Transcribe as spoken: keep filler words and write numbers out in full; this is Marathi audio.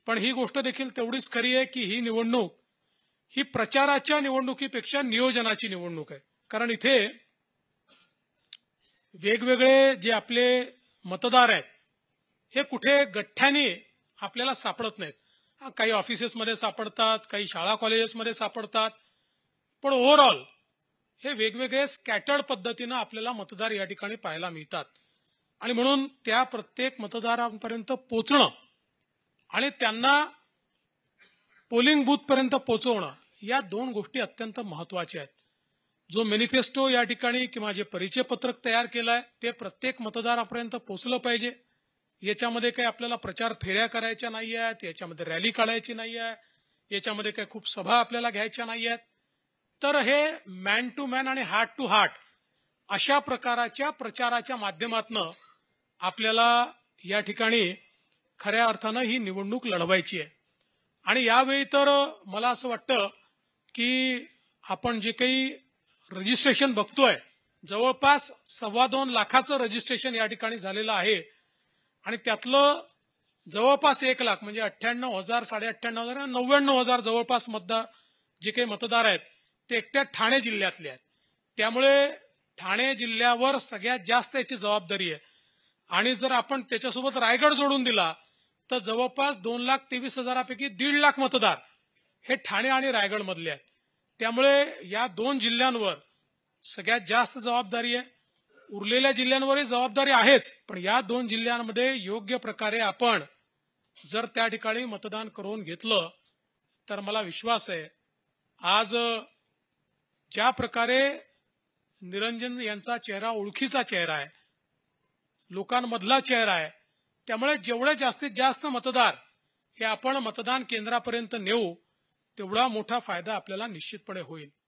पण ही गोष्ट देखील तेवढीच खरी आहे की ही निवडणूक ही प्रचाराच्या निवडणुकीपेक्षा नियोजनाची निवडणूक आहे. कारण इथे वेगवेगळे जे आपले मतदार आहेत हे कुठे गठ्ठ्याने आपल्याला सापडत नाहीत. काही ऑफिसेसमध्ये सापडतात, काही शाळा कॉलेजेसमध्ये सापडतात, पण ओव्हरऑल हे वेगवेगळे स्कॅटर्ड पद्धतीने आपल्याला मतदार या ठिकाणी पाहायला मिळतात. आणि म्हणून त्या प्रत्येक मतदारांपर्यंत पोहोचणं आणि त्यांना पोलिंग बूथ पर्यंत पोहोचवणं या दोन गोष्टी अत्यंत महत्वाच्या आहेत. जो मॅनिफेस्टो या ठिकाणी किंवा जे परिचय पत्रक तयार केलंय ते प्रत्येक मतदारापर्यंत पोहोचलं पाहिजे. याच्यामध्ये काही आपल्याला प्रचार फेऱ्या करायच्या नाही आहेत, याच्यामध्ये रॅली काढायची नाही आहे, याच्यामध्ये काही खूप सभा आपल्याला घ्यायच्या नाही आहेत. तर हे मॅन टू मॅन आणि हार्ट टू हार्ट अशा प्रकारच्या प्रचाराच्या माध्यमातून आपल्याला या ठिकाणी खऱ्या अर्थानं ही निवडणूक लढवायची आहे. आणि यावेळी तर मला असं वाटतं की आपण जे काही रजिस्ट्रेशन बघतोय जवळपास सव्वा दोन लाखाचं रजिस्ट्रेशन या ठिकाणी झालेलं आहे. आणि त्यातलं जवळपास एक लाख म्हणजे अठ्ठ्याण्णव हजार साडे अठ्ठ्याण्णव हजार नव्याण्णव हजार जवळपास मतदार जे काही मतदार आहेत ते एकट्या ठाणे जिल्ह्यातले आहेत. त्यामुळे ठाणे जिल्ह्यावर सगळ्यात जास्त याची जबाबदारी आहे. आणि जर आपण त्याच्यासोबत रायगड जोडून दिला तर जवळपास दोन लाख तेवीस हजारापैकी दीड लाख मतदार हे ठाणे आणि रायगड मधले आहेत. त्यामुळे या दोन जिल्ह्यांवर सगळ्यात जास्त जबाबदारी आहे. उरलेल्या जिल्ह्यांवरही जबाबदारी आहेच, पण या दोन जिल्ह्यांमध्ये योग्य प्रकारे आपण जर त्या ठिकाणी मतदान करून घेतलं तर मला विश्वास आहे आज ज्या प्रकारे निरंजन यांचा चेहरा ओळखीचा चेहरा आहे, लोकांमधला चेहरा आहे, त्यामुळे जेवढे जास्तीत जास्त मतदार हे आपण मतदान केंद्रापर्यंत नेऊ तेवढा मोठा फायदा आपल्याला निश्चितपणे होईल.